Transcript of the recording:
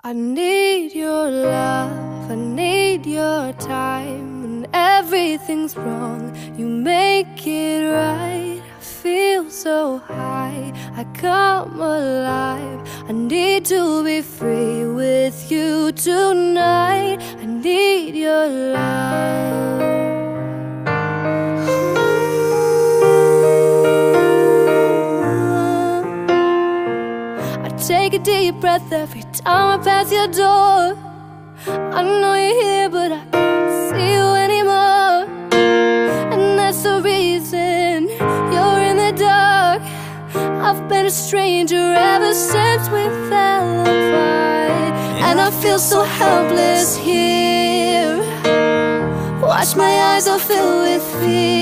I need your love, I need your time. When everything's wrong, you make it right. I feel so high, I come alive. I need to be free with you tonight. I need your love. Take a deep breath every time I pass your door. I know you're here, but I can't see you anymore. And that's the reason you're in the dark. I've been a stranger ever since we fell apart. And I feel so helpless here. Watch my eyes all fill with fear.